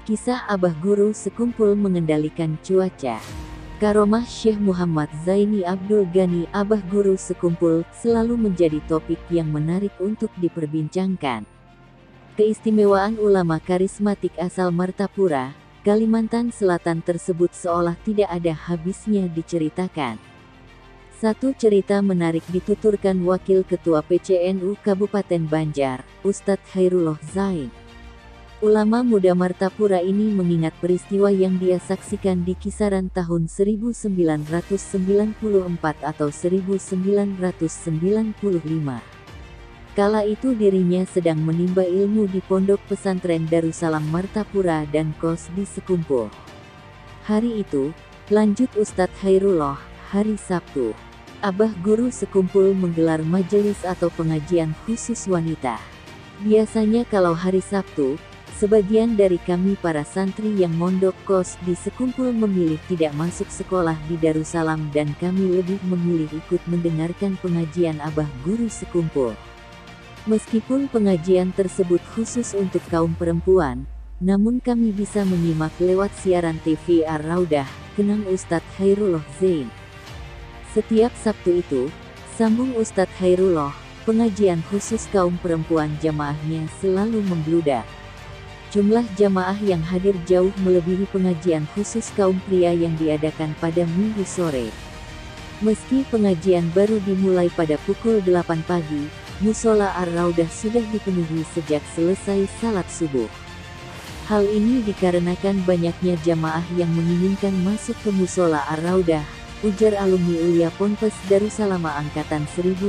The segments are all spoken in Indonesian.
Kisah Abah Guru Sekumpul Mengendalikan Cuaca. Karomah Syekh Muhammad Zaini Abdul Ghani Abah Guru Sekumpul selalu menjadi topik yang menarik untuk diperbincangkan. Keistimewaan ulama karismatik asal Martapura, Kalimantan Selatan tersebut seolah tidak ada habisnya diceritakan. Satu cerita menarik dituturkan Wakil Ketua PCNU Kabupaten Banjar, Ustadz Khairullah Zain. Ulama muda Martapura ini mengingat peristiwa yang dia saksikan di kisaran tahun 1994 atau 1995. Kala itu dirinya sedang menimba ilmu di Pondok Pesantren Darussalam Martapura dan kos di Sekumpul. Hari itu, lanjut Ustadz Khairullah, hari Sabtu, Abah Guru Sekumpul menggelar majelis atau pengajian khusus wanita. Biasanya kalau hari Sabtu, sebagian dari kami para santri yang mondok kos di Sekumpul memilih tidak masuk sekolah di Darussalam dan kami lebih memilih ikut mendengarkan pengajian Abah Guru Sekumpul. Meskipun pengajian tersebut khusus untuk kaum perempuan, namun kami bisa menyimak lewat siaran TV Ar-Raudah, kenang Ustadz Khairullah Zain. Setiap Sabtu itu, sambung Ustadz Khairullah, pengajian khusus kaum perempuan jamaahnya selalu membludak. Jumlah jamaah yang hadir jauh melebihi pengajian khusus kaum pria yang diadakan pada Minggu sore. Meski pengajian baru dimulai pada pukul 8 pagi, musola Ar-Raudah sudah dipenuhi sejak selesai salat subuh. Hal ini dikarenakan banyaknya jamaah yang menginginkan masuk ke musola Ar-Raudah, ujar alumni Ulia Ponpes Darussalam angkatan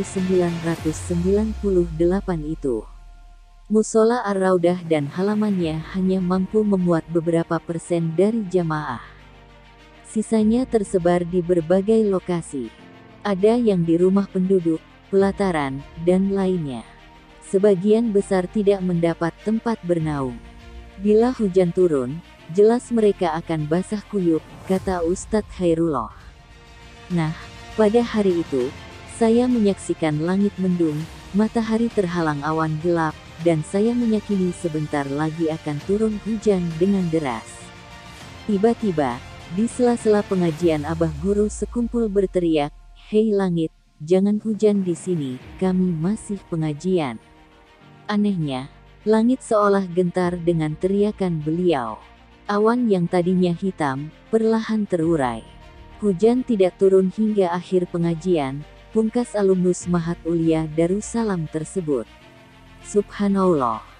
1998 itu. Musola Ar-Raudah dan halamannya hanya mampu memuat beberapa persen dari jamaah. Sisanya tersebar di berbagai lokasi. Ada yang di rumah penduduk, pelataran, dan lainnya. Sebagian besar tidak mendapat tempat bernaung. Bila hujan turun, jelas mereka akan basah kuyup, kata Ustadz Khairullah. Nah, pada hari itu, saya menyaksikan langit mendung, matahari terhalang awan gelap, dan saya meyakini sebentar lagi akan turun hujan dengan deras. Tiba-tiba, di sela-sela pengajian Abah Guru Sekumpul berteriak, "Hei langit, jangan hujan di sini, kami masih pengajian." Anehnya, langit seolah gentar dengan teriakan beliau. Awan yang tadinya hitam, perlahan terurai. Hujan tidak turun hingga akhir pengajian, pungkas alumnus Mahat Ulia Darussalam tersebut. Subhanallah.